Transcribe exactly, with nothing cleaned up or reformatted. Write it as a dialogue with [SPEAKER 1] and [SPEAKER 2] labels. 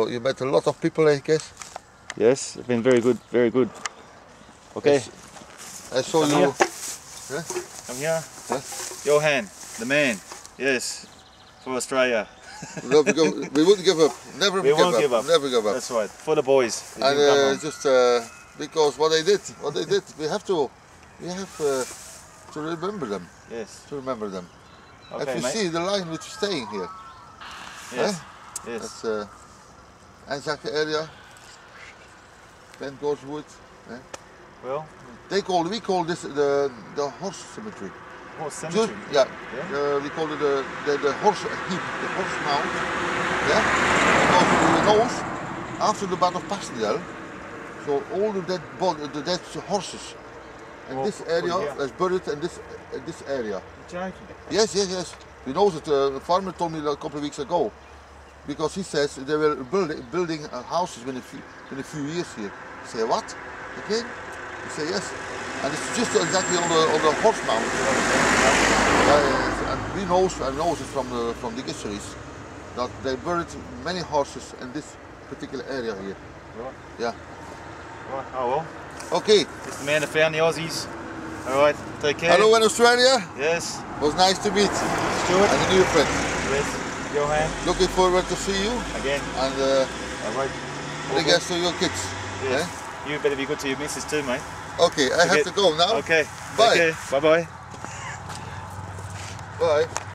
[SPEAKER 1] you met a lot of people, I guess.
[SPEAKER 2] Yes, it's been very good, very good. Okay.
[SPEAKER 1] Yes. I saw
[SPEAKER 2] Come
[SPEAKER 1] you.
[SPEAKER 2] Here.
[SPEAKER 1] Yeah?
[SPEAKER 2] Come here.
[SPEAKER 1] Yeah?
[SPEAKER 2] Johan, the man. Yes, for Australia.
[SPEAKER 1] No, we, go, we wouldn't give up. Never
[SPEAKER 2] We
[SPEAKER 1] give,
[SPEAKER 2] won't
[SPEAKER 1] up.
[SPEAKER 2] give up.
[SPEAKER 1] Never give up.
[SPEAKER 2] That's right. For the boys. They
[SPEAKER 1] And
[SPEAKER 2] didn't come
[SPEAKER 1] uh,
[SPEAKER 2] home.
[SPEAKER 1] just uh, because what they did, what they did, we have to, we have uh, to remember them.
[SPEAKER 2] Yes.
[SPEAKER 1] To remember them.
[SPEAKER 2] Okay,
[SPEAKER 1] if you
[SPEAKER 2] mate.
[SPEAKER 1] see the line which is staying here.
[SPEAKER 2] Yes.
[SPEAKER 1] Eh?
[SPEAKER 2] Yes.
[SPEAKER 1] That's uh, Anzac area. Glencourse wood. Eh?
[SPEAKER 2] Well,
[SPEAKER 1] They call we call this the the horse cemetery.
[SPEAKER 2] horse cemetery.
[SPEAKER 1] Just, yeah.
[SPEAKER 2] Yeah?
[SPEAKER 1] Uh, we call it the, the the horse heap, the horse mound. Yeah. Because you know, after the battle of Passchendaele, so all the dead body, the dead horses in
[SPEAKER 2] Well,
[SPEAKER 1] this area
[SPEAKER 2] yeah.
[SPEAKER 1] is buried in this in this area.
[SPEAKER 2] You're joking.
[SPEAKER 1] Yes, yes, yes. He knows it. Uh, the farmer told me a couple of weeks ago, because he says they were building building uh, houses in a few in a few years here. I say what? Again? He say yes. And it's just exactly on the on the horse mound. Uh, and we knows and knows it from the from the histories that they buried many horses in this particular area here.
[SPEAKER 2] Right.
[SPEAKER 1] Yeah.
[SPEAKER 2] Right. Oh well.
[SPEAKER 1] Okay.
[SPEAKER 2] It's the man that found the Aussies. All right. Take care.
[SPEAKER 1] Hello in Australia.
[SPEAKER 2] Yes.
[SPEAKER 1] Was nice to meet.
[SPEAKER 2] Stuart.
[SPEAKER 1] And a new friend.
[SPEAKER 2] Yes. Johan.
[SPEAKER 1] Looking forward to see you.
[SPEAKER 2] Again.
[SPEAKER 1] And uh,
[SPEAKER 2] All right.
[SPEAKER 1] regards to your kids.
[SPEAKER 2] Yes.
[SPEAKER 1] Eh?
[SPEAKER 2] You better be good to your missus too, mate.
[SPEAKER 1] Okay, I have
[SPEAKER 2] Forget-
[SPEAKER 1] to go now.
[SPEAKER 2] Okay.
[SPEAKER 1] Bye.
[SPEAKER 2] Take care. Bye bye.
[SPEAKER 1] Bye.